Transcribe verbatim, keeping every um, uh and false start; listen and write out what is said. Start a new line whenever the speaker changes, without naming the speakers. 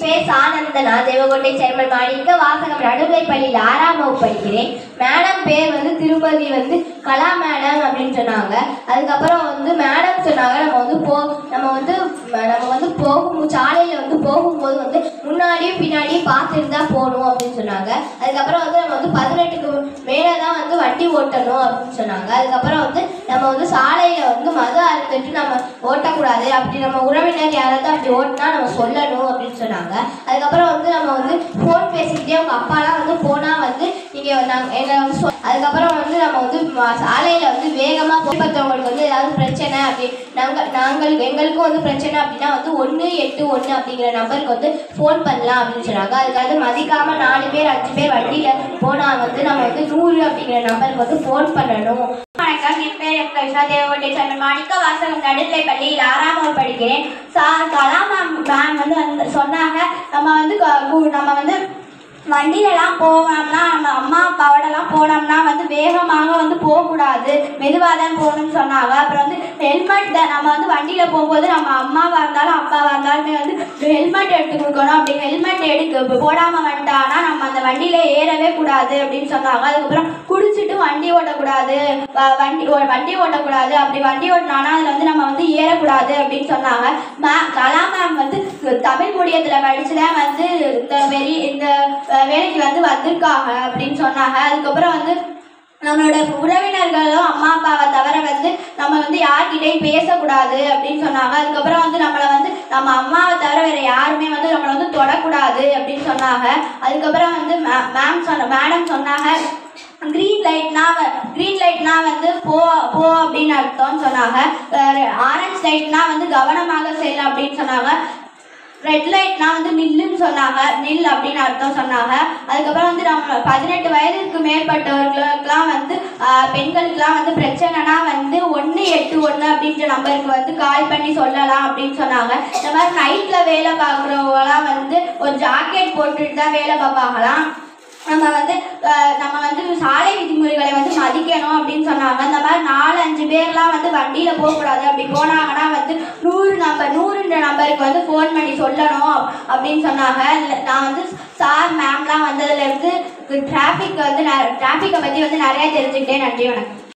பேர் சானந்தனா, தேவகோட்டை சேர்மன் மாணிக்க வாசகம் நடுநிலைப்பள்ளியில் ஆறாம் வகுப்பு படிக்கிறேன். மேடம் பேர் வந்து திருமதி வந்து கலா மேடம் அப்படின்னு சொன்னாங்க. அதுக்கப்புறம் வந்து மேடம் சொன்னாங்க நம்ம வந்து போ நம்ம வந்து நம்ம வந்து போகும் சாலையில் வந்து போகும்போது வந்து முன்னாடியும் பின்னாடியும் பார்த்துட்டு தான் போகணும் அப்படின்னு சொன்னாங்க. அதுக்கப்புறம் வந்து நம்ம வந்து பதினெட்டுக்கு மேலே தான் வந்து வண்டி ஓட்டணும் அப்படின்னு சொன்னாங்க. அதுக்கப்புறம் வந்து நம்ம வந்து சாலையில் வந்து மது அருந்துட்டு நம்ம ஓட்டக்கூடாது, அப்படி நம்ம உறவினர் யாராவது அப்படி ஓட்டினா நம்ம சொல்லணும் அப்படின்னு சொன்னாங்க. அதுக்கப்புறம் வந்து நம்ம வந்து ஃபோன் பேசிக்கிட்டே அவங்க அப்பாலாம் வந்து போனால் வந்து நீங்கள் நாங்கள் எங்களை வந்து சொ அதுக்கப்புறம் வந்து நம்ம வந்து சாலையில் வந்து வேகமாக போகிறவங்களுக்கு வந்து ஏதாவது பிரச்சனை அப்படி நாங்கள் நாங்கள் எங்களுக்கும் வந்து பிரச்சனை அப்படின்னா வந்து ஒன்று எட்டு ஒன்று அப்படிங்கிற நம்பருக்கு வந்து ஃபோன் பண்ணலாம் அப்படின்னு சொன்னாங்க. அதுக்காக மதிக்காமல் நாலு பேர் அஞ்சு பேர் வண்டியில் போனால் வந்து நம்ம வந்து நூறு அப்படிங்கிற நம்பருக்கு வந்து ஃபோன் பண்ணணும்.
வணக்கம், என் பேர் எம் கவிஷா, தேவகோட்டை சேர்மன் மாணிக்க வாசகம் நடுநிலைப்பள்ளியில் ஆறாம் வகுப்பு படிக்கிறேன். சா கலா மேம் மேம் வந்து வந்து சொன்னாங்க நம்ம வந்து நம்ம வந்து வண்டியிலலாம் போனோம்னா நம்ம அம்மா அப்பாவோடலாம் போனோம்னா வந்து வேகமாக வந்து போகக்கூடாது, மெதுவாக தான் போகணும்னு சொன்னாங்க. அப்புறம் வந்து ஹெல்மெட் தான் நம்ம வந்து வண்டியில் போகும்போது நம்ம அம்மாவாக இருந்தாலும் அப்பாவாக இருந்தாலுமே வந்து ஹெல்மெட் எடுத்து கொடுக்கணும். அப்படி ஹெல்மெட் எடுக்க போடாமல் வந்துட்டானா நம்ம அந்த வண்டியில் ஏறவே கூடாது அப்படின்னு சொன்னாங்க. அதுக்கப்புறம் குடிச்சிட்டு வண்டி ஓட்டக்கூடாது, வண்டி வண்டி ஓட்டக்கூடாது, அப்படி வண்டி ஓட்டினானா அதில் வந்து நம்ம வந்து ஏறக்கூடாது அப்படின்னு சொன்னாங்க. மே கலா மேம் வந்து தமிழ் மீடியத்தில் படித்து தான் வந்து இந்த வெறி இந்த வேலைக்கு வந்து வந்திருக்காங்க அப்படின்னு சொன்னாங்க. அதுக்கப்புறம் வந்து நம்மளோட உறவினர்களும் அம்மா அப்பாவை தவிர வந்து நம்ம வந்து யார்கிட்டையும் பேசக்கூடாது அப்படின்னு சொன்னாங்க. அதுக்கப்புறம் வந்து நம்மளை வந்து நம்ம அம்மாவை தவிர வேறு யாருமே வந்து நம்மளை வந்து தொடக்கூடாது அப்படின்னு சொன்னாங்க. அதுக்கப்புறம் வந்து மே மேம் சொன்ன மேடம் சொன்னாங்க க்ரீன் லைட்னா க்ரீன் லைட்னா வந்து போ போ அப்படின்னு அர்த்தம்னு சொன்னாங்க. ஆரஞ்ச் லைட்னா வந்து கவனமாக செல் அப்படின்னு சொன்னாங்க. ரெட் லைட்னா வந்து நில்லுன்னு சொன்னாங்க, நில் அப்படின்னு அர்த்தம் சொன்னாங்க. அதுக்கப்புறம் வந்து நம்ம பதினெட்டு வயதுக்கு மேற்பட்டவர்களுக்கெல்லாம் வந்து பெண்களுக்கெல்லாம் வந்து பிரச்சனைனா வந்து ஒன்று எட்டு ஒன்று அப்படின்ற நம்பருக்கு வந்து கால் பண்ணி சொல்லலாம் அப்படின்னு சொன்னாங்க. இந்த மாதிரி நைட்டில் வேலை பார்க்குறவங்களாம் வந்து ஒரு ஜாக்கெட் போட்டுட்டு தான் வேலை பார்ப்பாங்களாம். நம்ம வந்து நம்ம வந்து சாலை விதிமுறைகளை வந்து மதிக்கணும் அப்படின்னு சொன்னாங்க. இந்த மாதிரி நாலு அஞ்சு பேர்லாம் வந்து வண்டியில் போகக்கூடாது, அப்படி போனாங்கன்னா வந்து நூறு நம்பர் நூறுன்ற நம்பருக்கு வந்து ஃபோன் பண்ணி சொல்லணும் அப்படின்னு சொன்னாங்க. நான் வந்து சார் மேம்லாம் வந்ததுலேருந்து டிராஃபிக் வந்து டிராஃபிக்கை பற்றி வந்து நிறையா தெரிஞ்சுக்கிட்டேன். நன்றி, வணக்கம்.